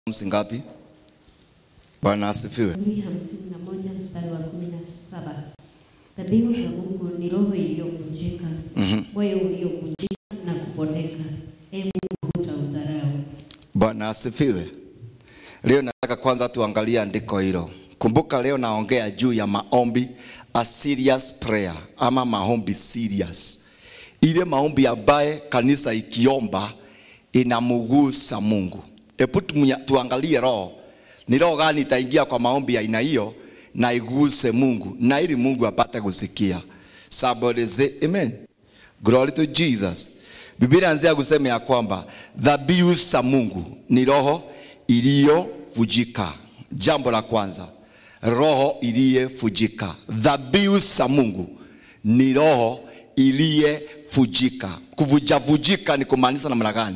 Ngapi? Bwana asifiwe. 51 mstari wa 17. Dhabihu za Mungu ni roho iliyovunjika, moyo uliovunjika na kupondeka. Mungu hutaudharau. Bwana asifiwe. Leo nataka kwanza tuangalie andiko hilo. Kumbuka leo naongea juu ya maombi, a serious prayer, ama maombi serious. Ile maombi ambaye kanisa ikiomba inamugusa Mungu. Hebu tuangalie roho. Ni roho gani itaingia kwa maombi ya aina hiyo na iguse Mungu, na ili Mungu apate kusikia. Somebody say amen. Glory to Jesus. Biblia inaanza kusema ya kwamba dhabihu za Mungu ni roho iliyovunjika. Jambo la kwanza, roho iliyovunjika. Dhabihu za Mungu ni roho iliyovunjika. Kuvunjika ni kumaanisha namna gani?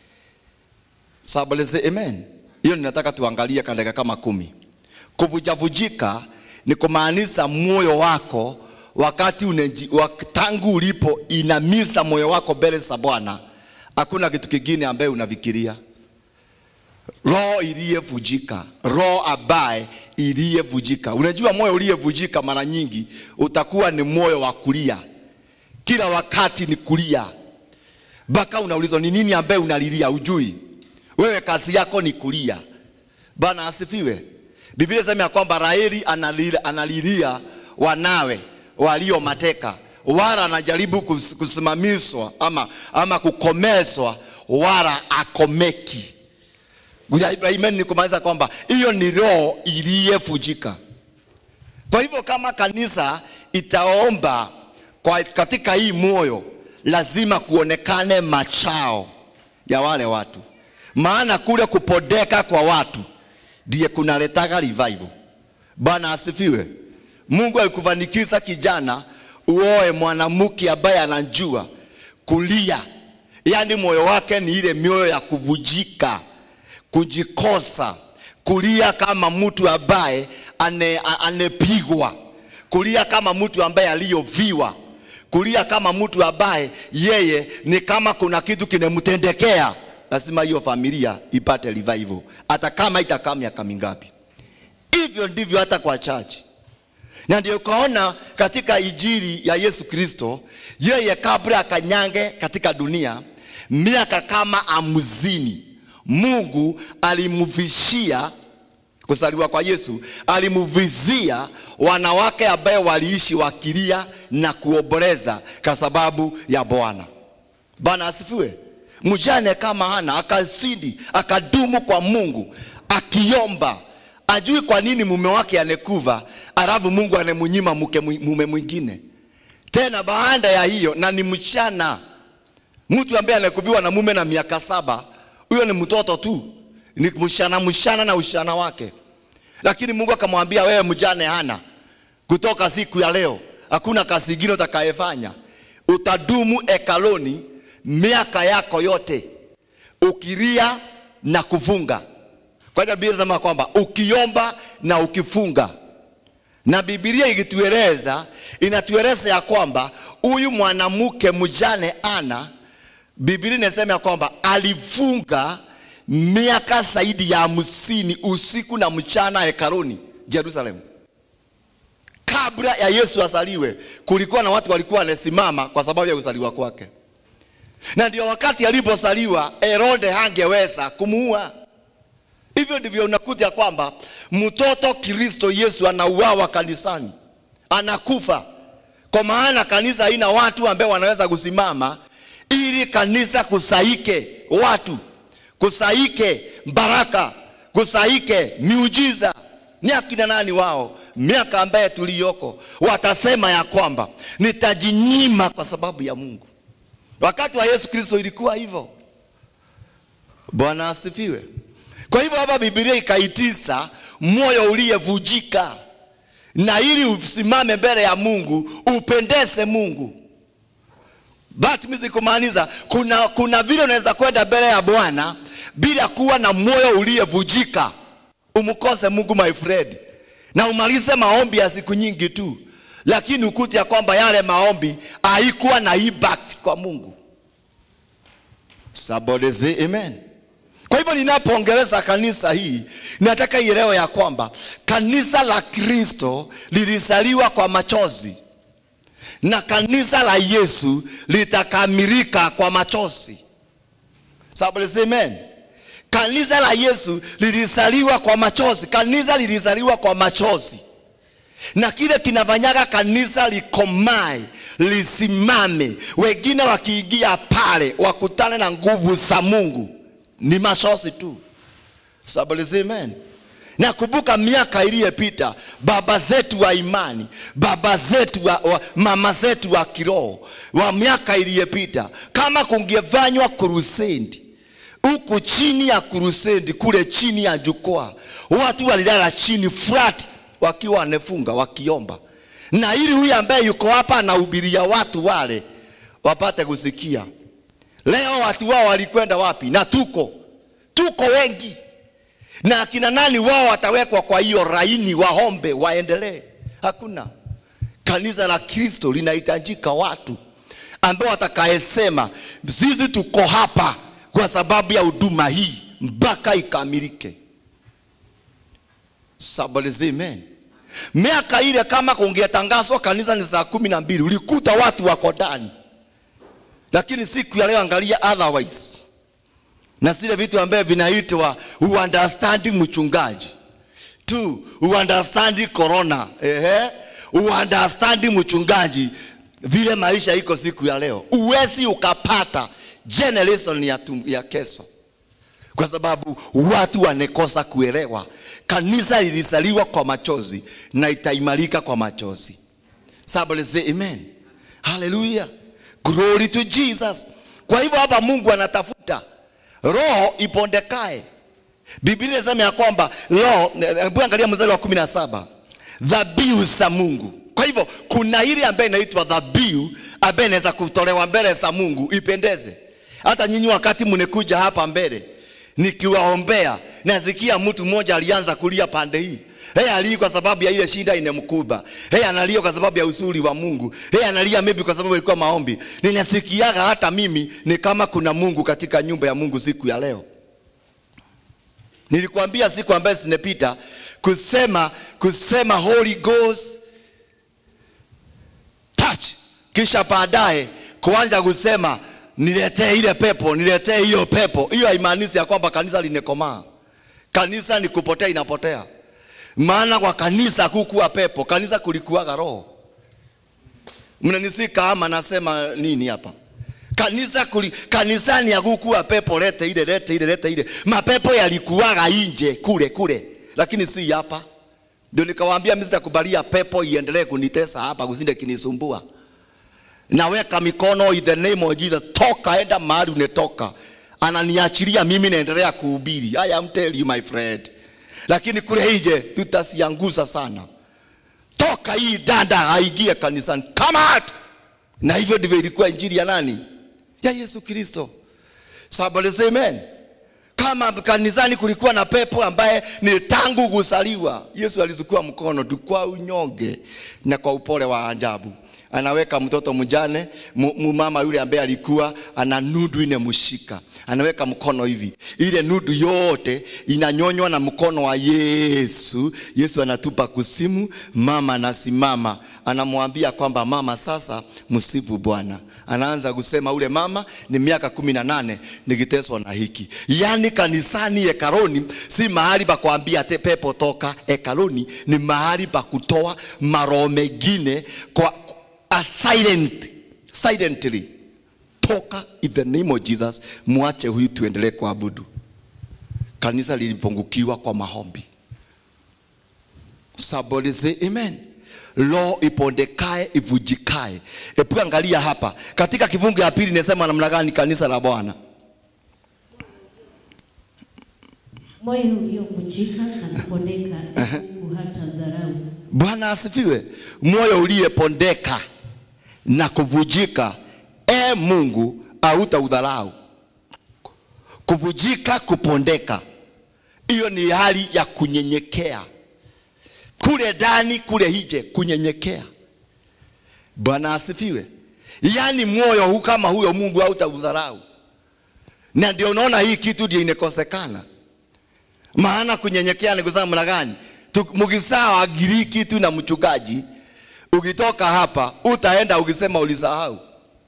Somebody say amen. Hiyo ninataka tuangalie dakika kama 10. Kuvunjika ni kumaanisha moyo wako wakati tangu ulipo inamisa moyo wako mbele za Bwana. Hakuna kitu kingine ambaye unafikiria. Roho iliyevunjika, roho ambaye iliyevunjika. Unajua moyo uliyevunjika mara nyingi utakuwa ni moyo wa kulia. Kila wakati ni kulia. Baka unaulizwa ni nini ambaye unalilia, ujui. Wewe kazi yako ni kulia. Bwana asifiwe. Biblia inasema ya kwamba Raheli analilia wanawe walio mateka. Wala anajaribu kusimamishwa ama kukomeshwa, wala akomeki. Ibrahim ni kumaanisha kwamba hiyo ni roho iliyevunjika. Kwa hivyo kama kanisa itaomba katika hii moyo, lazima kuonekane machao ya wale watu. Maana kule kupodeka kwa watu ndiye kunaleta revival. Bwana asifiwe. Mungu alikufanikisha kijana uoe mwanamke ambaye anajua kulia. Yaani moyo wake ni ile mioyo ya kuvunjika, kujikosa, kulia kama mtu ambaye anepigwa, kulia kama mtu ambaye aliyoviwa, kulia kama mtu ambaye yeye ni kama kuna kitu kinemtendekea. Lazima hiyo familia ipate revival, hata kama itakaa miaka mingapi. Hivyo ndivyo hata kwa church. Na ndio ukaona katika injili ya Yesu Kristo, yeye kabla akanyange katika dunia miaka kama 50, Mungu alimuvishia kuzaliwa kwa Yesu, alimuvizia wanawake ambao waliishi wakilia na kuomboleza kwa sababu ya Bwana. Bwana asifiwe. Mjane kama Hana akazidi, akadumu kwa Mungu, akiomba. Ajui kwa nini mume wake anekuva, alafu Mungu anemunyima mume mwingine. Tena baada ya hiyo, na ni mchana. Mtu ambaye anekuviwa na mume na miaka 7, huyo ni mtoto tu. Ni mshana na ushana wake. Lakini Mungu akamwambia, wewe mjane Hana, kutoka siku ya leo hakuna kazi nyingine utakayefanya. Utadumu hekaluni miaka yako yote, ukilia na kufunga. Kwa hiyo Biblia inasema kwamba ukiomba na ukifunga. Na Biblia ikitueleza, inatueleza ya kwamba huyu mwanamke mjane Hana, Biblia inasema ya kwamba alifunga miaka zaidi ya 50 usiku na mchana hekaluni Jerusalem. Kabla ya Yesu asaliwe, kulikuwa na watu walikuwa wanasimama kwa sababu ya kuzaliwa kwake. Na ndio wakati alipozaliwa Herode hangeweza kumuua. Hivyo ndivyo unakuta kwamba mtoto Kristo Yesu anauawa kanisani, anakufa. Kwa maana kanisa haina watu ambao wanaweza kusimama ili kanisa kusaike watu, kusaike baraka, kusaike miujiza. Ni akina nani wao? Miaka ambaye tuliyoko watasema ya kwamba nitajinyima kwa sababu ya Mungu. Wakati wa Yesu Kristo ilikuwa hivyo. Bwana asifiwe. Kwa hivyo hapa Biblia ikaitisa moyo uliyevunjika, na ili usimame mbele ya Mungu, upendeze Mungu. That means kumaanisha kuna vile unaweza kwenda mbele ya Bwana bila kuwa na moyo uliyevunjika. Umkose Mungu my friend, na umalize maombi ya siku nyingi tu, lakini ukuti ya kwamba yale maombi haikuwa na impact kwa Mungu. Somebody say amen. Kwa hivyo ninapoongeleza kanisa hii, nataka ielewe ya kwamba kanisa la Kristo lilizaliwa kwa machozi, na kanisa la Yesu litakamilika kwa machozi. Sababu amen. Kanisa la Yesu lilizaliwa kwa machozi. Kanisa lilizaliwa kwa machozi. Na kile kinafanyaga kanisa likomae, lisimame, wengine wakiingia pale wakutane na nguvu za Mungu, ni machozi tu. Sababu amen. Nakumbuka miaka iliyopita, baba zetu wa imani, baba zetu mama zetu wa kiroho wa miaka iliyopita, kama kungefanywa crusade huku chini ya crusade, kule chini ya jukwaa, watu walilala chini flat wakiwa wanefunga wakiomba, na ili huyu ambaye yuko hapa anahubiria watu wale wapate kusikia. Leo watu wao walikwenda wapi? Na tuko wengi. Na akina nani wao watawekwa kwa hiyo raini waombe waendelee? Hakuna. Kanisa la Kristo linahitajika watu ambao watakaesema sisi tuko hapa kwa sababu ya huduma hii mpaka ikamilike. Sababu amen. Miaka ile kama kungetangazwa kanisa ni saa 12, ulikuta watu wako ndani. Lakini siku ya leo angalia otherwise. Na zile vitu ambavyo vinaitwa understanding mchungaji. 2, understanding corona. Understanding mchungaji. Vile maisha iko siku ya leo, uwezi ukapata generation ya kesho, kwa sababu watu wanekosa kuelewa. Kanisa lilizaliwa kwa machozi na itaimarika kwa machozi. Somebody say amen. Hallelujah. Glory to Jesus. Kwa hivyo hapa Mungu anatafuta roho ipondekae. Biblia inasema ya kwamba roho, angalia mstari wa 17, dhabihu za Mungu. Kwa hivyo kuna ile ambaye inaitwa dhabihu ambaye inaweza kutolewa mbele za Mungu ipendeze. Hata nyinyi wakati mnekuja hapa mbele nikiwaombea, nasikia mtu mmoja alianza kulia pande hii. Alia kwa sababu ya ile shida inemkuba. Analia kwa sababu ya uzuri wa Mungu. Analia maybe kwa sababu ilikuwa maombi. Ninasikiaga hata mimi ni kama kuna Mungu katika nyumba ya Mungu siku ya leo. Nilikwambia siku ambayo sinepita kusema Holy Ghost touch, kisha baadaye kuanza kusema niletee ile pepo, niletee hiyo pepo. Hiyo haimaanishi ya kwamba kanisa linekomaa. Kanisa ni kupotea, inapotea. Maana kwa kanisa kukuwa pepo, kanisa kulikuwa roho. Mnanisika ama nasema nini hapa? Kanisa ni ya kukuwa pepo, lete ile. Mapepo yalikuwa nje kule, lakini si hapa. Ndio nikawaambia mimi sitakubalia pepo iendelee kunitesa hapa kusinde kinisumbua. Naweka mikono in the name of Jesus, toka, enda mahali unetoka. Ananiachilia mimi naendelea kuhubiri. I am telling you my friend. Lakini kule nje tutasianguza sana. Toka hii dada aingie kanisani. Come out. Na hivyo ndivyo ilikuwa injili ya nani? Ya Yesu Kristo. Sababu amen. Kama kanisani kulikuwa na pepo ambaye ni tangu kuzaliwa, Yesu alizukua mkono tu kwa unyonge na kwa upole wa ajabu. Anaweka mtoto mjane, mama yule ambaye alikuwa ana nudu inemshika. Anaweka mkono hivi. Ile nudu yote inanyonywa na mkono wa Yesu. Yesu anatupa kusimu, mama anasimama. Anamwambia kwamba mama sasa msifu Bwana. Anaanza kusema ule mama ni miaka 18 nikiteswa na hiki. Yani kanisani hekaluni si mahali pa kuambia te pepo toka. Hekaluni ni mahali pa kutoa maroho mengine kwa silently. Toka in the name of Jesus, muache huyu tuendelee kuabudu. Kanisa lilipungukiwa kwa maombi. Somebody say amen. Roho ipondekae ivujikae. Epu angalia hapa katika kifungu ya pili inasema namna gani kanisa la Bwana? Moyo uliovunjika na kupondeka Mungu hata dharau. Bwana asifiwe. Moyo uliyepondeka na kuvujika Mungu hautaudharau. Kuvujika, kupondeka, hiyo ni hali ya kunyenyekea. Kule ndani, kule nje, kunyenyekea. Bwana asifiwe. Yani moyo huu kama huyo Mungu hautaudharau. Na ndio unaona hii kitu ndio inakosekana. Maana kunyenyekea ni kusema mna gani? Mkisawa agiri kitu na mchungaji, ukitoka hapa utaenda ukisema ulisahau.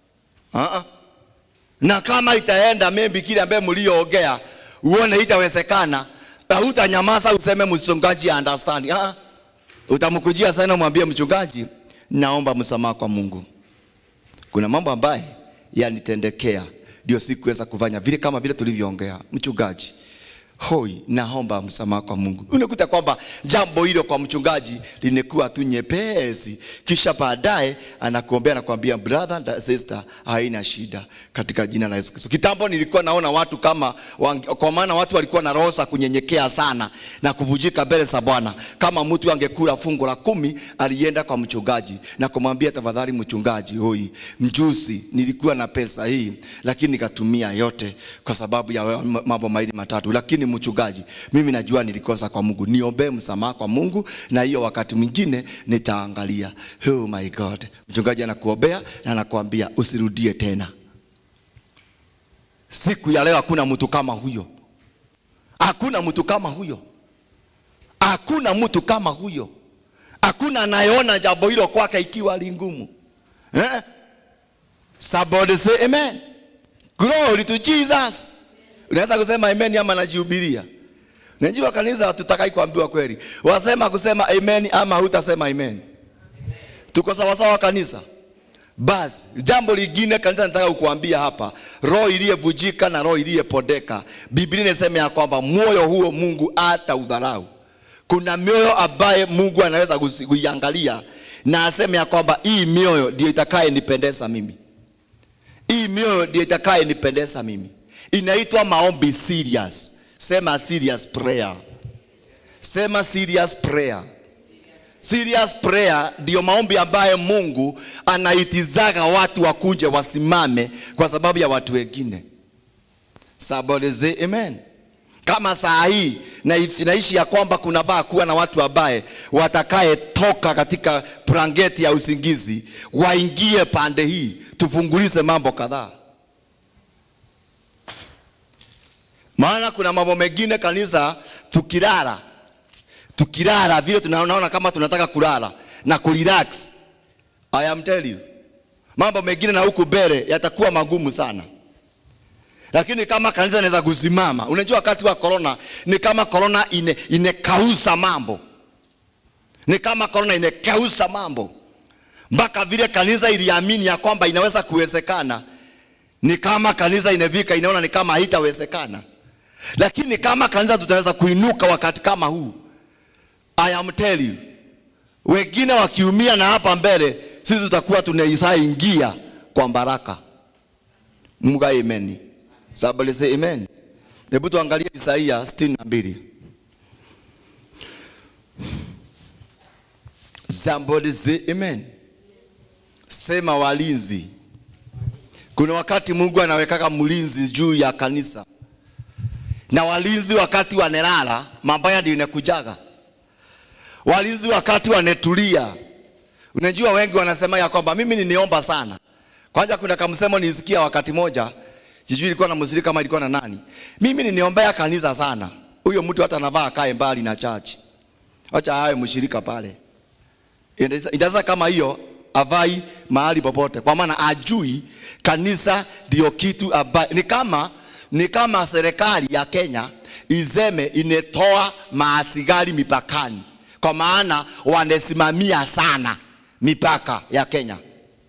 Na kama itaenda maybe kile ambaye mlioongea uone itawezekana, hutanyamaza useme mchungaji understand. Utamkujia sana mwambie mchungaji, naomba msamaha kwa Mungu. Kuna mambo ambaye yanitendekea ndio sikuweza kufanya vile kama vile tulivyoongea. Mchungaji, hoi, naomba msamaha kwa Mungu. Unakuta kwamba jambo hilo kwa mchungaji linakuwa tu nyepesi, kisha baadaye anakuombea na kuambia brother and sister, haina shida katika jina la Yesu Kristo. Kitambo nilikuwa naona watu kama kwa maana watu walikuwa na roho za kunyenyekea sana na kuvujika mbele za Bwana. Kama mtu angekula fungu la 10, alienda kwa mchungaji na kumwambia tafadhali mchungaji, hoi, mjuzi nilikuwa na pesa hii lakini nikatumia yote kwa sababu ya mambo mawili matatu. Lakini mchungaji, mimi najua nilikosa kwa Mungu, niombe msamaha kwa Mungu na hiyo wakati mwingine nitaangalia. Oh my God. Mchungaji anakuombea na anakuambia usirudie tena. Siku ya leo hakuna mtu kama huyo. Hakuna mtu kama huyo. Hakuna mtu kama huyo. Hakuna anayeona jambo hilo kwake ikiwa lingumu. Somebody say amen. Glory to Jesus. Unaweza kusema amen ama najihubiria. Unajua kanisa tutakai kuambiwa kweli. Wasema kusema amen ama hutasema amen. Tuko sawa sawa kanisa. Basi jambo lingine kanisa nataka kukuambia hapa, roho iliyevujika na roho iliyepondeka. Biblia inasema ya kwamba moyo huo Mungu hata udharau. Kuna mioyo ambaye Mungu anaweza kuiangalia na aseme ya kwamba hii mioyo ndio itakayenipendeza mimi. Hii mioyo ndio itakayenipendeza mimi. Inaitwa maombi serious. Sema serious prayer. Sema serious prayer. Serious prayer ndio maombi ambaye Mungu anaitizaga watu wakuje wasimame kwa sababu ya watu wengine. Somebody say amen. Kama saa hii naishi ya kwamba kunafaa kuwa na watu ambaye watakaye toka katika blanketi ya usingizi waingie pande hii tufungulize mambo kadhaa. Maana kuna mambo mengine kanisa tukilala vile tunaona kama tunataka kulala na kurelax. I am telling you, mambo mengine na huku mbele yatakuwa magumu sana. Lakini kama kanisa inaweza kusimama, unajua wakati wa corona ni kama corona inekausa mambo. Ni kama corona inekausa mambo. Mpaka vile kanisa iliamini ya kwamba inaweza kuwezekana, ni kama kanisa inevika inaona ni kama haitawezekana. Lakini kama kanisa tutaweza kuinuka wakati kama huu, I am telling you, wengine wakiumia na hapa mbele, sisi tutakuwa tunaingia kwa baraka. Mungu amen. Somebody say amen. Hebu tuangalie Isaia 62. Somebody say amen. Sema walinzi. Kuna wakati Mungu anawekaka mlinzi juu ya kanisa. Na walinzi wakati wanelala, mabaya ndio inakujaga. Walinzi wakati wanetulia. Unajua wengi wanasema ya kwamba mimi niniomba sana. Kwanza kuna kamsemo nisikia wakati moja, sijui ilikuwa na muziki kama ilikuwa na nani. Mimi niniombea kanisa sana. Huyo mtu hata anavaa kae mbali na church. Acha awe mshirika pale. Inaweza kama hiyo avai mahali popote, kwa maana ajui kanisa ndio kitu ambaye ni kama serikali ya Kenya izeme inetoa maasigari mipakani, kwa maana wanesimamia sana mipaka ya Kenya.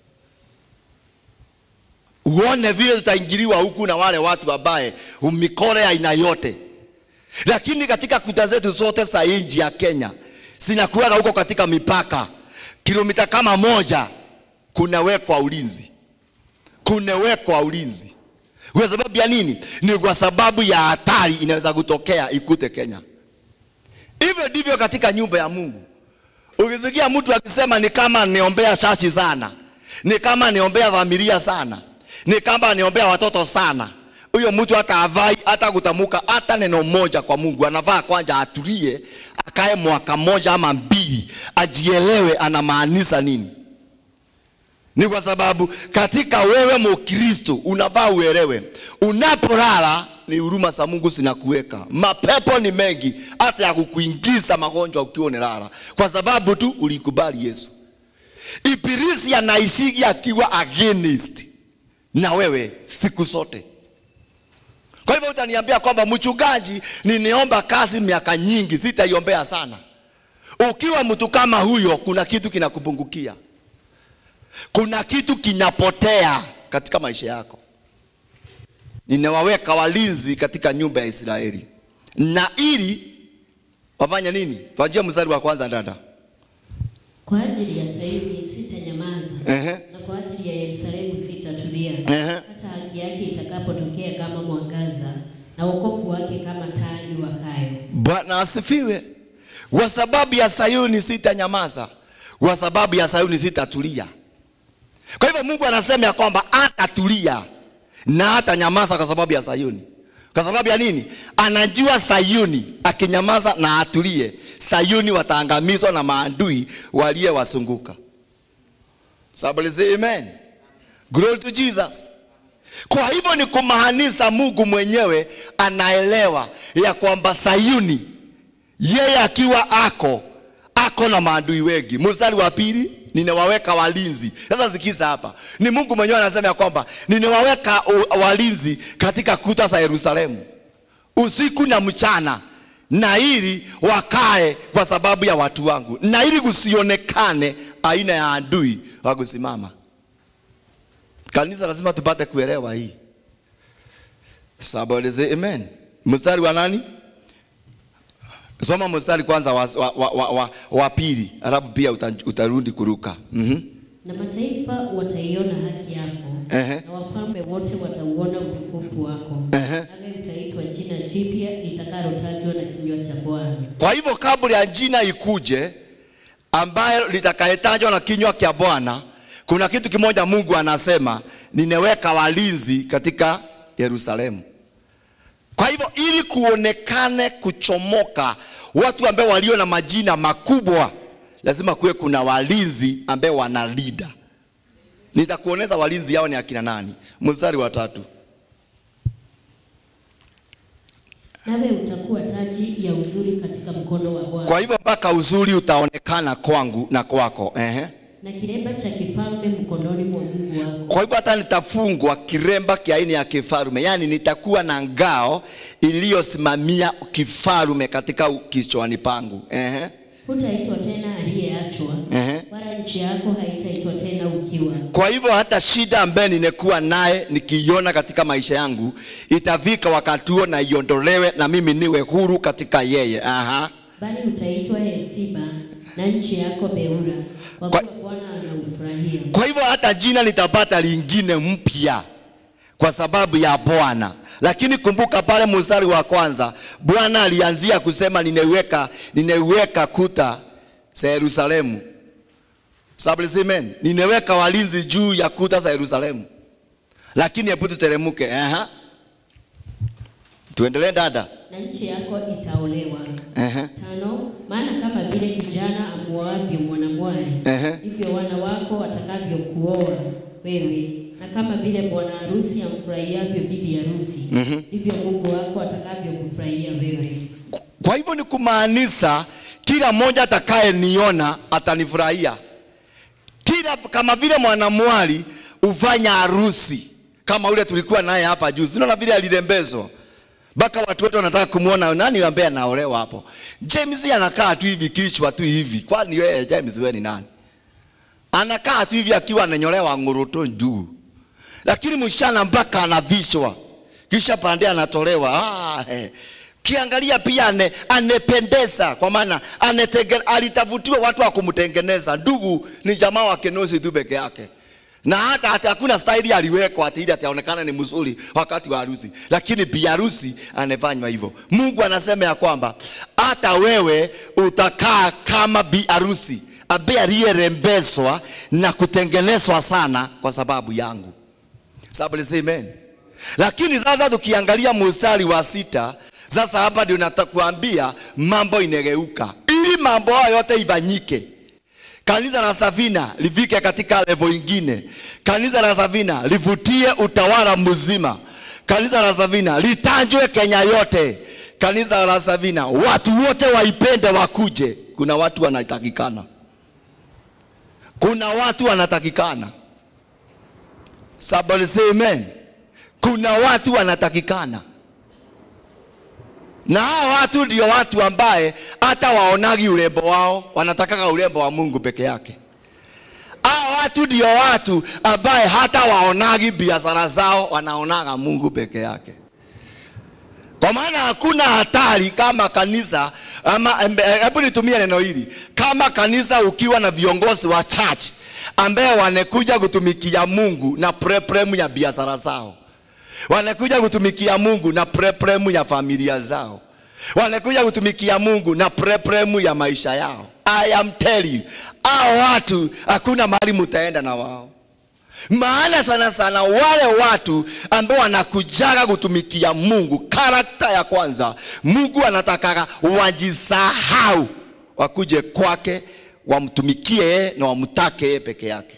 Uone vile tutaingiliwa huku na wale watu ambaye mikore ya aina yote. Lakini katika kuta zetu zote za nchi ya Kenya sinakuwa huko katika mipaka kilomita kama 1 kunawekwa ulinzi. Kunawekwa ulinzi. Kwa sababu ya nini? Ni kwa sababu ya hatari inaweza kutokea ikute Kenya. Hivyo ndivyo katika nyumba ya Mungu. Ukisikia mtu akisema ni kama niombea chachi sana, ni kama niombea familia sana, ni kama niombea watoto sana, huyo mtu hata avai hata kutamuka hata neno moja kwa Mungu. Anavaa kwanza atulie, akae mwaka 1 ama 2 ajielewe anamaanisha nini. Ni kwa sababu katika wewe Mkristo unavaa uelewe, unapolala ni huruma za Mungu zinakuweka. Mapepo ni mengi hata ya kukuingiza magonjwa ukiwa unalala, kwa sababu tu ulikubali Yesu. Ibilisi anaishiki akiwa against na wewe siku zote. Kwa hivyo utaniambia kwamba mchungaji, niniomba kazi miaka nyingi, sitaiombea sana. Ukiwa mtu kama huyo, kuna kitu kinakupungukia. Kuna kitu kinapotea katika maisha yako. Ninawaweka walinzi katika nyumba ya Israeli. Na ili wafanye nini? Tuanzie mstari wa kwanza dada. Kwa ajili ya Sayuni sitanyamaza, na kwa ajili ya Yerusalemu sitatulia, hata haki yake itakapotokea kama mwangaza, na wokovu wake kama taa iwakayo. Bwana asifiwe. Kwa sababu ya Sayuni sitanyamaza, kwa sababu ya Sayuni sitatulia. Kwa hivyo Mungu anasema ya kwamba atatulia na hatanyamaza kwa sababu ya Sayuni. Kwa sababu ya nini? Anajua Sayuni akinyamaza na atulie, Sayuni wataangamizwa na maadui waliowasunguka. Somebody say amen. Glory to Jesus. Kwa hivyo ni kumaanisha Mungu mwenyewe anaelewa ya kwamba Sayuni yeye akiwa ako na maadui wengi. Mstari wa pili, ninawaweka walinzi. Sasa sikiza hapa. Ni Mungu mwenyewe anasema ya kwamba ninawaweka walinzi katika kuta za Yerusalemu usiku na mchana, na ili wakae kwa sababu ya watu wangu, na ili kusionekane aina ya adui wa kusimama. Kanisa lazima tupate kuelewa hii. Somebody say amen. Mstari wa nani? Soma mstari kwanza wa pili, alafu pia utarudi kuruka. Na mataifa wataiona haki yako, na wafalme wote watauona utukufu wako, nawe utaitwa jina jipya litakalotajwa na kinywa cha Bwana. Kwa hivyo kabla ya jina ikuje ambayo litakayetajwa na kinywa cha Bwana, kuna kitu kimoja Mungu anasema, ninaweka walinzi katika Yerusalemu. Kwa hivyo ili kuonekane kuchomoka watu ambao walio na majina makubwa, lazima kuwe kuna walinzi ambao wana leader. Nitakuoneza walinzi yao ni akina nani. Mstari wa 3. Nawe utakuwa taji ya uzuri katika mkono wa Bwana. Kwa hivyo mpaka uzuri utaonekana kwangu na kwako. Na kiremba cha kifalme mkononi mwa Mungu wako. Kwa hivyo hata nitafungwa kiremba kiaina ya kifalme, yani nitakuwa na ngao iliyosimamia kifalme katika kichwani pangu. Hutaitwa tena aliyeachwa, wala nchi yako haitaitwa tena ukiwa. Kwa hivyo hata shida ambaye nimekuwa naye nikiiona katika maisha yangu, itafika wakati huo na iondolewe na mimi niwe huru katika yeye. Bali utaitwa Hesiba, na nchi yako Beura, kwa kuwa Bwana anaufurahia. Kwa hivyo hata jina litapata lingine mpya kwa sababu ya Bwana. Lakini kumbuka pale mstari wa kwanza, Bwana alianzia kusema ninaiweka kuta za Yerusalemu. Amen. Ninaweka walinzi juu ya kuta za Yerusalemu. Lakini hebu tuteremke. Tuendelee dada. Na nchi yako itaolewa. 5. Maana kama vile kijana amuoavyo mwanamwali, ndivyo wana wako watakavyokuoa wewe, na kama vile bwana harusi amfurahiavyo bibi harusi, ndivyo Mungu wako atakavyokufurahia wewe. Kwa hivyo ni kumaanisha kila mmoja atakayeniona atanifurahia. Kama vile mwanamwali ufanya harusi, kama ule tulikuwa naye hapa juzi. Unaona vile alirembezwa. Baka watu wote wanataka kumuona nani ambaye anaolewa hapo. James anakaa tu hivi kichwa tu hivi. Kwani wewe James wewe ni nani? Anakaa tu hivi akiwa ananyolewa nguruto juu. Lakini mshana mpaka anavishwa. Kisha pande anatolewa. Kiangalia pia anependeza, kwa maana alitafutiwa watu wa kumtengeneza. Ndugu ni jamaa wa Kenosi tu peke yake. Na hata hakuna style aliwekwa ati ili ataonekana ni mzuri wakati wa harusi. Lakini bi harusi anafanywa hivyo. Mungu anasema ya kwamba hata wewe utakaa kama bi harusi ambaye aliyerembezwa na kutengenezwa sana kwa sababu yangu. Somebody amen. Lakini sasa tukiangalia mstari wa 6, sasa hapa ndio natakuambia mambo inegeuka. Ili mambo hayo yote ifanyike, kanisa la Savina lifike katika level nyingine. Kanisa la Savina livutie utawala mzima kanisa la Savina litanjwe Kenya yote. Kanisa la Savina watu wote waipende wakuje. Kuna watu wanatakikana. Kuna watu wanatakikana. Somebody say amen. Kuna watu wanatakikana. Na hao watu ndio watu ambaye hata waonagi urembo wao, wanataka urembo wa Mungu peke yake. Hao watu ndio watu ambaye hata waonagi biashara zao, wanaonaga Mungu peke yake. Kwa maana hakuna hatari kama kanisa, ama hebu nitumie neno hili, kama kanisa ukiwa na viongozi wa church ambaye wanakuja kutumikia Mungu na prepremu ya biashara zao. Wanakuja kutumikia Mungu na prepremu ya familia zao. Wanakuja kutumikia Mungu na prepremu ya maisha yao. I am telling you, hao watu hakuna mahali mtaenda na wao. Maana sana sana wale watu ambao wanakujaga kutumikia Mungu, karakta ya kwanza, Mungu anataka wajisahau, wakuje kwake, wamtumikie na wamtake peke yake.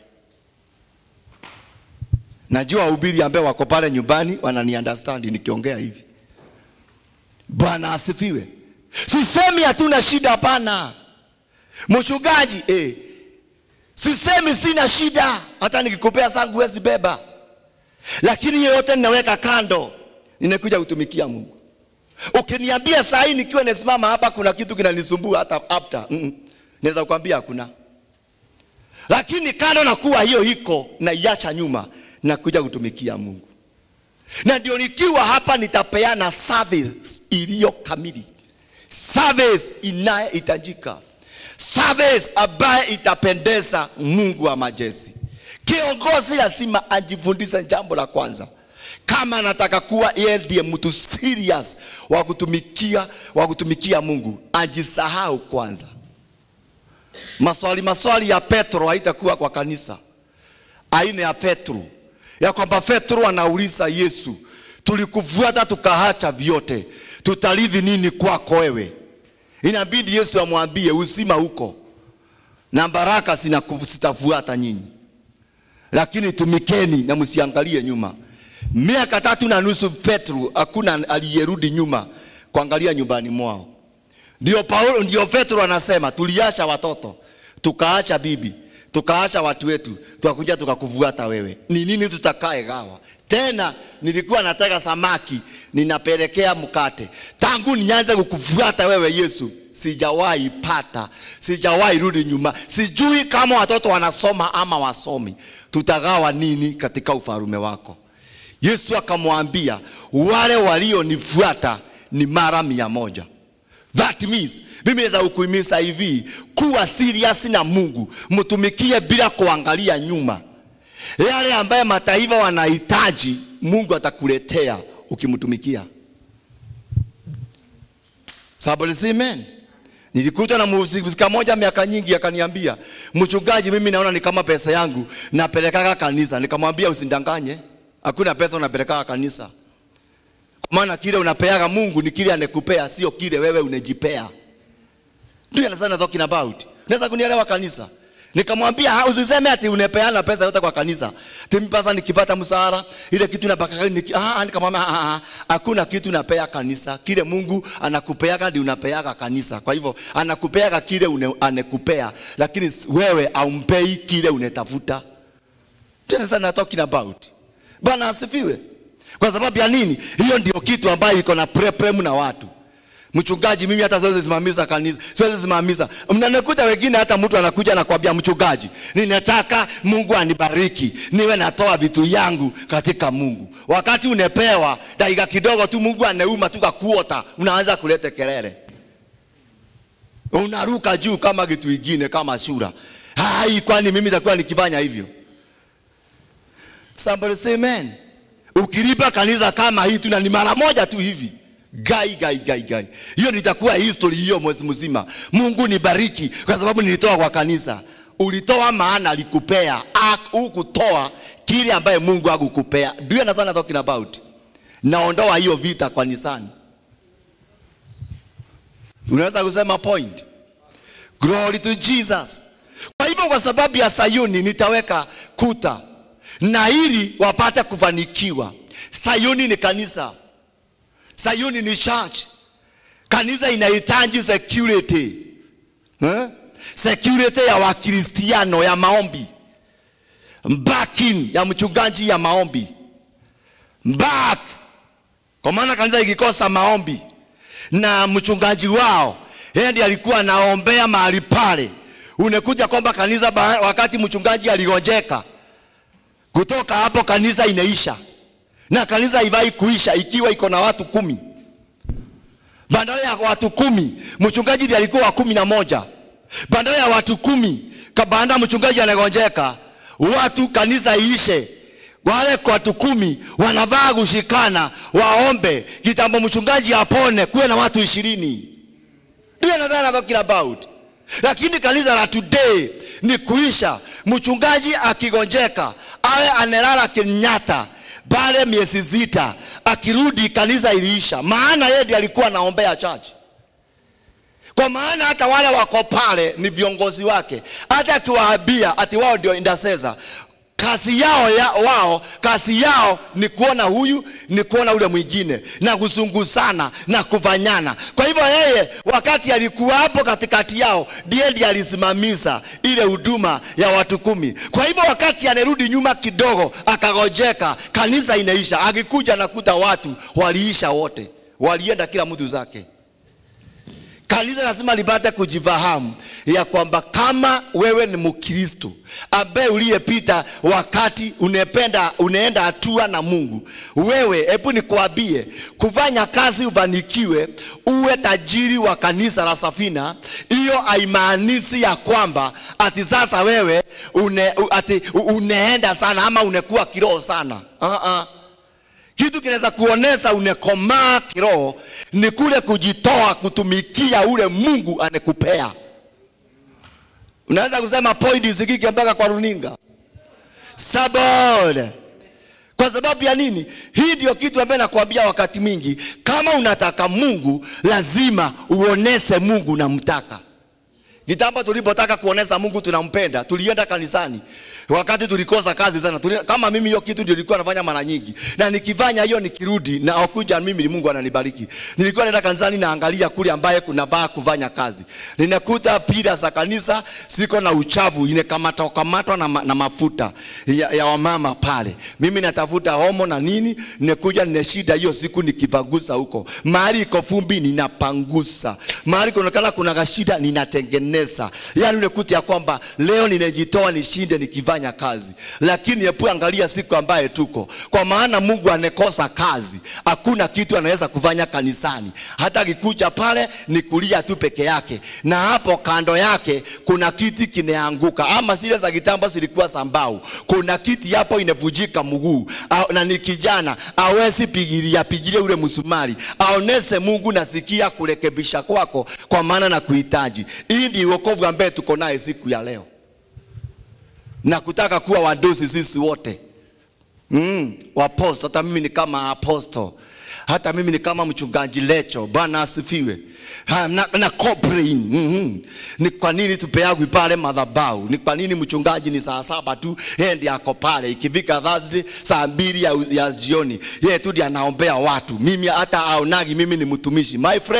Najua wahubiri ambao wako pale nyumbani wanani understand nikiongea hivi. Bwana asifiwe. Sisemi hatuna shida, hapana. Mchungaji sisemi sina shida, hata nikikupea zangu huwezi beba. Lakini yote ninaweka kando, ninakuja kutumikia Mungu. Ukiniambia saa hii nikiwa nasimama hapa kuna kitu kinanisumbua hata after, naweza kukwambia hakuna. Lakini kando na kuwa hiyo iko na iacha nyuma, nakuja kutumikia Mungu. Na ndio nikiwa hapa nitapeana service iliyo kamili. Service inayohitajika. Service ambaye itapendeza Mungu wa majeshi. Kiongozi lazima ajifundishe jambo la kwanza. Kama anataka kuwa yeye ndiye mtu serious wa kutumikia Mungu, ajisahau kwanza. Maswali ya Petro haitakuwa kwa kanisa. Aina ya Petro, ya kwamba Petro anauliza Yesu, tulikufuata tukaacha vyote, tutarithi nini kwako wewe? Inabidi Yesu amwambie uzima huko na baraka sitafuata nyinyi, lakini tumikeni na msiangalie nyuma. Miaka 3.5 Petro hakuna aliyerudi nyuma kuangalia nyumbani mwao. Ndio Petro anasema tuliacha watoto, tukaacha bibi, tukaacha watu wetu, tukakuja tukakufuata wewe. Ni nini tutakae gawa? Tena nilikuwa nataka samaki, ninapelekea mkate. Tangu nianze kukufuata wewe Yesu, sijawahi pata, sijawahi rudi nyuma. Sijui kama watoto wanasoma ama wasomi, tutagawa nini katika ufalme wako? Yesu akamwambia wale walionifuata ni mara 100. That means mimi naweza kukuhimiza hivi, kuwa serious na Mungu, mtumikie bila kuangalia nyuma. Yale ambaye mataifa wanahitaji, Mungu atakuletea ukimtumikia. Sababu amen. Nilikuta na muziki mmoja miaka nyingi akaniambia, mchungaji mimi naona ni kama pesa yangu napeleka kanisa. Nikamwambia usindanganye, hakuna pesa unapeleka kanisa. Kwa maana kile unapeaga Mungu ni kile anekupea, sio kile wewe unajipea. Ndio anasema talking about. Naweza kunielewa kanisa? Nikamwambia usiseme ati unepeana pesa yote kwa kanisa. Timpasa nikipata msahara, ile kitu napaka nikamwambia hakuna kitu napea kanisa. Kile Mungu anakupeaga ndio unapeaga kanisa. Kwa hivyo anakupeaga kile anekupea, lakini wewe aumpei kile unetafuta. Ndio anasema talking about. Bwana asifiwe. Kwa sababu ya nini? Hiyo ndio kitu ambayo iko na prepremu na watu. Mchungaji mimi hata siwezi simamiza kanisa, siwezi simamiza. Mnanikuta wengine hata mtu anakuja na kuambia mchungaji, ninataka Mungu anibariki, niwe natoa vitu yangu katika Mungu. Wakati unepewa dakika kidogo tu Mungu aneuma tu kakuota, unaanza kuleta kelele. Unaruka juu kama kitu kingine kama sura. Hai, kwani mimi nitakuwa nikifanya hivyo? Somebody say amen. Ukilipa kanisa kama hii tuna ni mara moja tu hivi, gai. Hiyo nitakuwa history hiyo mwezi mzima. Mungu nibariki kwa sababu nilitoa kwa kanisa. Ulitoa maana alikupea, hukutoa kile ambaye Mungu hakukupea. Do you understand what I'm talking about? Naondoa hiyo vita kwa kanisani. Unaweza kusema point. Glory to Jesus. Kwa hivyo kwa sababu ya Sayuni nitaweka kuta, na ili wapate kufanikiwa, Sayuni ni kanisa. Sayuni ni church. Kanisa inahitaji security. Security ya Wakristiano ya maombi. Backing ya mchungaji ya maombi. Back. Kwa maana kanisa ikikosa maombi na mchungaji wao, yeye ndiye alikuwa anaombea mahali pale. Unakuja kwamba kanisa wakati mchungaji aligonjeka, kutoka hapo kanisa inaisha. Na kanisa haifai kuisha ikiwa iko na watu 10. Badala ya watu 10, mchungaji ndiye alikuwa wa 11. Badala ya watu 10, kabanda mchungaji anagonjeka, watu kanisa iishe. Wale kwa watu 10 wanavaa kushikana waombe kitambo mchungaji apone, kuwe na watu 20. Ndio nadhani about about. Lakini kanisa la today ni kuisha. Mchungaji akigonjeka awe analala Kenyatta baada miezi 6, akirudi kanisa iliisha. Maana yeye ndiye alikuwa anaombea church. Kwa maana hata wale wako pale ni viongozi wake. Hata akiwaambia ati wao ndio intercessor, kazi yao ni kuona huyu, ni kuona ule mwingine, na kuzunguzana na kufanyana. Kwa hivyo yeye wakati alikuwa hapo katikati yao, ndiye alisimamisha ile huduma ya watu 10. Kwa hivyo wakati anarudi nyuma kidogo akagojeka, kanisa inaisha. Akikuja nakuta watu waliisha wote, walienda kila mtu zake. Kanisa lazima lipate kujifahamu ya kwamba kama wewe ni Mkristo ambaye uliyepita wakati unaenda hatua na Mungu, wewe hebu nikwambie, kufanya kazi ufanikiwe, uwe tajiri wa kanisa la Safina, hiyo haimaanishi ya kwamba ati sasa wewe unaenda sana ama unakuwa kiroho sana. Kitu kinaweza kuonesha unekomaa kiroho ni kule kujitoa kutumikia ule Mungu anekupea. Unaweza kusema point isikike mpaka kwa runinga. Sabod. Kwa sababu ya nini? Hii ndio kitu ambacho nakwambia wakati mwingi, kama unataka Mungu lazima uonese Mungu unamtaka. Kitambo tulipotaka kuonesha Mungu tunampenda, tulienda kanisani. Wakati tulikosa kazi sana, kama mimi hiyo kitu ndio nilikuwa nafanya mara nyingi. Na nikifanya hiyo nikirudi na okuja mimi Mungu ananibariki. Nilikuwa naenda kanisani naangalia kule ambaye kunafaa kufanya kazi. Ninakuta pila za kanisa siko na uchafu, inekamatwa na mafuta ya wamama pale. Mimi natafuta homo na nini, ninakuja ninashida hiyo siku nikivagusa huko. Mahali iko vumbi ninapangusa. Mahali kunaonekana kuna gashida ninatengeneza. Yaani unakuta ya kwamba leo ninajitoa nishinde nikifanya kazi. Lakini hebu angalia siku ambaye tuko. Kwa maana Mungu anekosa kazi, hakuna kitu anaweza kufanya kanisani. Hata akikuja pale ni kulia tu peke yake. Na hapo kando yake kuna kiti kimeanguka. Ama zile za kitambo zilikuwa sambau. Kuna kiti hapo inavujika mguu. Na ni kijana hawezi pigilia ule msumari. Aonese Mungu nasikia kurekebisha kwako, kwa maana na kuhitaji. Hii ndio wokovu ambaye tuko naye siku ya leo. Na kutaka kuwa wadosi sisi wote. Waposto, hata mimi ni kama aposto. Hata mimi ni kama mchungaji Lecho. Bwana asifiwe. Na corporate. Ni kwa nini tupeagwi pale madhabahu? Ni kwa nini mchungaji ni saa 7 tu yeye ndiye ako pale? Ikifika Thursday saa 2 ya jioni yeye tu ndiye anaombea watu. Mimi hata aonagi mimi ni mtumishi.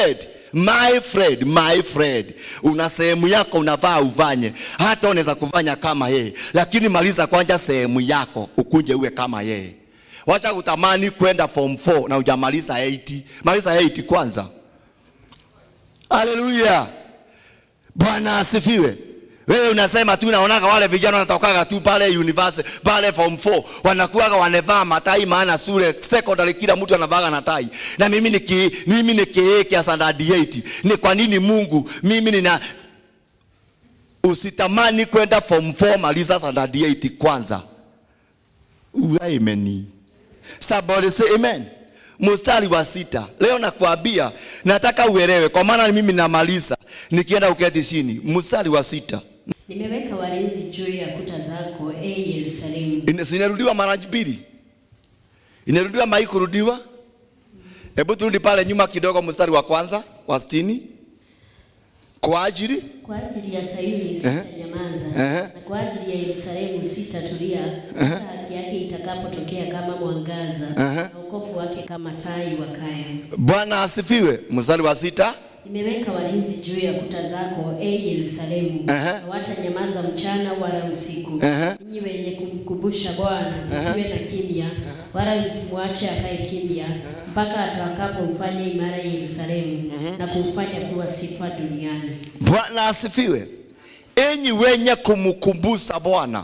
My friend, una sehemu yako unavaa ufanye. Hata unaweza kufanya kama yeye, lakini maliza kwanza sehemu yako ukunje uwe kama yeye. Wacha kutamani kwenda form 4 na hujamaliza 80. Maliza 80 kwanza. Haleluya. Bwana asifiwe. Wewe unasema tu unaonaka wale vijana wanatokaga tu pale university, pale form 4, wanakuaga wanevaa matai, maana sure secondary kila mtu anavaa na tai. Na mimi nikiweka standard 8. Ni kwa nini Mungu mimi nina usitamani kwenda form 4, maliza standard 8 kwanza. Amen. Somebody say amen. Mstari wa 6. Leo nakwambia nataka uelewe, kwa maana mimi namaliza nikienda uketi chini. Mstari wa 6. Nimeweka walinzi juu ya kuta zako, Yerusalemu. Inarudiwa mara 2. Inarudiwa maikurudiwa. Hebu turudi pale nyuma kidogo, mstari wa kwanza wa 60. Kwa ajili ya Sayuni sitanyamaza, na kwa ajili ya Yerusalemu sitatulia hata haki yake itakapotokea kama mwangaza na wokovu wake kama tai wakayo. Bwana asifiwe. Mstari wa 6. Nimeweka walinzi juu ya kuta zako, Yerusalemu, hawatanyamaza mchana wala usiku. Ninyi wenye kumkumbusha Bwana, msiwe na kimya, wala msimwache akae kimya, mpaka atakapoufanya imara Yerusalemu na kuufanya kuwa sifa duniani. Bwana asifiwe. Enyi wenye kumkumbusha Bwana.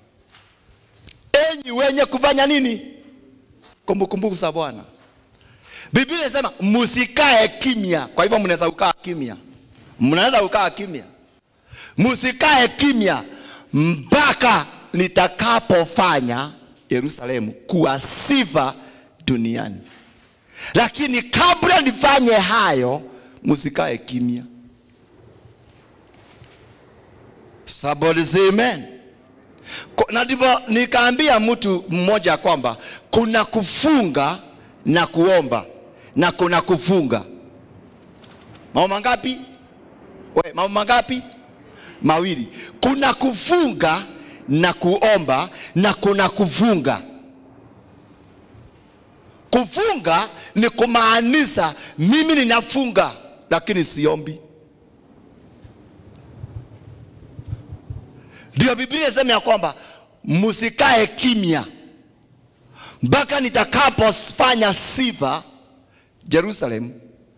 Enyi wenye kufanya nini? Kumkumbusha Bwana. Biblia inasema msikae kimya. Kwa hivyo mnaweza kukaa kimya. Mnaweza kukaa kimya. Msikae kimya mpaka nitakapofanya Yerusalemu kuwa sifa duniani. Lakini kabla nifanye hayo, msikae kimya. Somebody say amen. Na ndipo nikaambia mtu mmoja kwamba kuna kufunga na kuomba na kuna kufunga. Mambo mangapi? Mambo mangapi? Mawili. Kuna kufunga na kuomba na kuna kufunga. Kufunga ni kumaanisha mimi ninafunga lakini siombi. Ndio Biblia inasema kwamba msikae kimya mpaka nitakapofanya sifa Jerusalem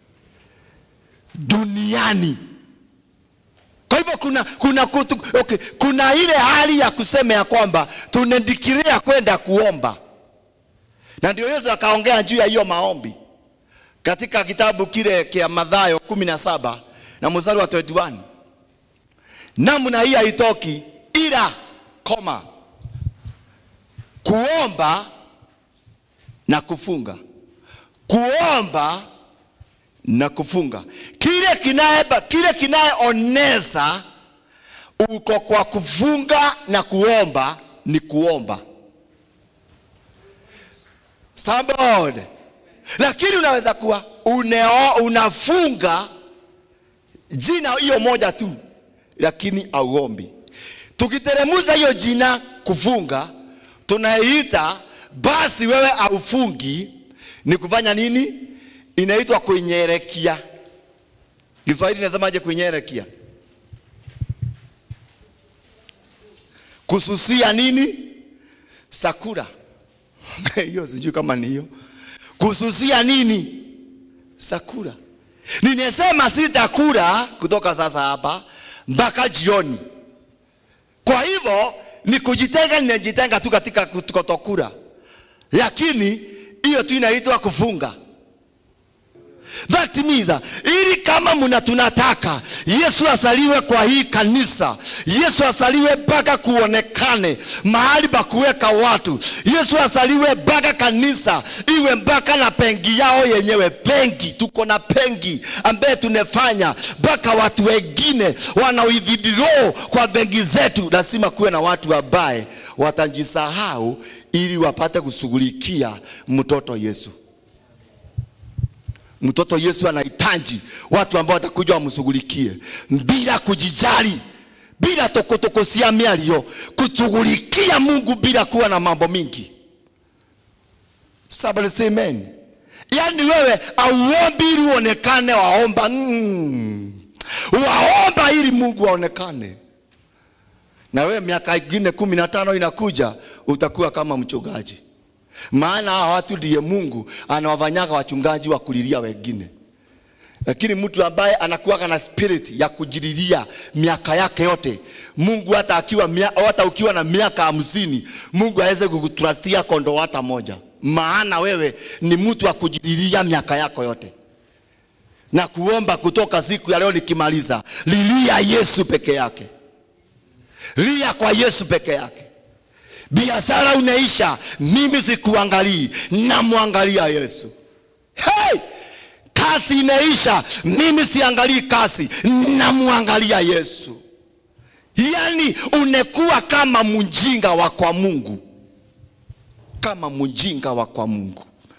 duniani. Kwa hivyo kuna ile hali ya kusema ya kwamba tunadikiria kwenda kuomba. Na ndio Yesu akaongea juu ya hiyo maombi katika kitabu kile kia Mathayo 17 na mstari wa 21. Namna hii haitoki ila kuomba na kufunga. Kuomba na kufunga. Kile kinayeonesa uko kwa kufunga na kuomba ni kuomba. Somebody. Lakini unaweza kuwa unafunga jina hiyo moja tu lakini auombi. Tukiteremuza hiyo jina kufunga tunaita basi wewe aufungi ni kufanya nini? Inaitwa kunyerekea. Kiswahili inasemaje kunyerekea? Kususia nini? Sakura. Hiyo sijui kama ni hiyo. Kususia nini? Sakura. Ninasema sitakula kutoka sasa hapa mpaka jioni. Kwa hivyo ni kujitenga, ninajitenga tu katika kutokula. Lakini hiyo tu inaitwa kufunga. That means ili kama tunataka Yesu asaliwe kwa hii kanisa, Yesu asaliwe mpaka kuonekane mahali pa kuweka watu, Yesu asaliwe mpaka kanisa iwe mpaka na pengi yao yenyewe. Pengi, tuko na pengi ambaye tunefanya mpaka watu wengine wanaoidhidiro kwa pengi zetu. Lazima kuwe na watu ambaye watajisahau ili wapate kushughulikia mtoto Yesu. Mtoto Yesu anahitaji watu ambao watakuja wamshughulikie bila kujijali, bila tokotokosia mialio, kushughulikia Mungu bila kuwa na mambo mingi. Somebody say amen. Yaani wewe auombi ili uonekane, waomba waomba ili Mungu aonekane. Na wewe miaka ingine 15 inakuja utakuwa kama mchungaji. Maana hawa watu ndiye Mungu anawafanyaga wachungaji wa kulilia wengine. Lakini mtu ambaye anakuwa na spirit ya kujililia miaka yake yote, Mungu hata ukiwa na miaka 50, Mungu hawezi kukutrustia kondoo hata moja. Maana wewe ni mtu wa kujililia miaka yako yote. Na kuomba kutoka siku ya leo nikimaliza, lilia Yesu peke yake. Lia kwa Yesu peke yake. Biashara unaisha, mimi sikuangalii, namwangalia Yesu. Hey! Kasi inaisha, mimi siangalii kasi, namwangalia Yesu. Yaani unakuwa kama mjinga wa kwa Mungu. Kama mjinga wa kwa Mungu.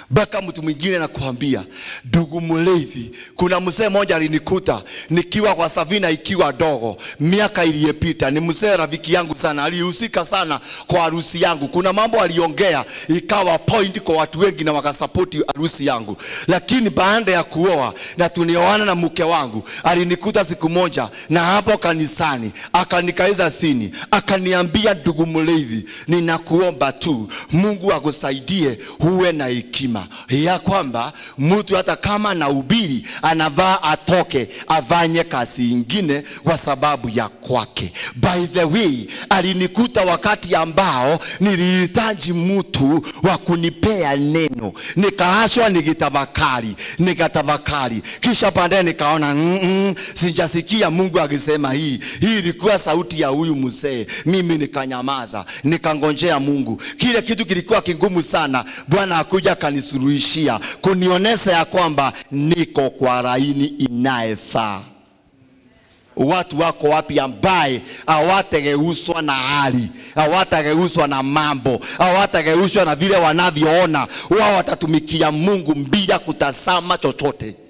Baka mtu mwingine nakuambia, ndugu mlevi, kuna mzee mmoja alinikuta nikiwa kwa Savina ikiwa dogo miaka iliyopita. Ni mzee rafiki yangu sana, alihusika sana kwa harusi yangu. Kuna mambo aliongea ikawa point kwa watu wengi na wakasapoti harusi yangu. Lakini baada ya kuoa na tunioana na mke wangu, alinikuta siku moja na hapo kanisani, akanikaiza sini, akaniambia, ndugu mlevi, ninakuomba tu Mungu akusaidie uwe na hekima ya kwamba mtu hata kama na ubiri anavaa atoke avanye kazi ingine kwa sababu ya kwake. By the way, alinikuta wakati ambao nilihitaji mtu wa kunipea neno. Nikaashwa nikatafakari. Kisha baadaye nikaona sijasikia Mungu akisema hii ilikuwa sauti ya huyu mzee. Mimi nikanyamaza, nikangojea Mungu. Kile kitu kilikuwa kigumu sana. Bwana akuja kanisuruhishia, kunionesa ya kwamba niko kwa laini inayefaa. Watu wako wapi ambaye hawatageuswa na hali, hawatageuswa na mambo, hawatageuswa na vile wanavyoona? Wao watatumikia Mungu bila kutazama chochote.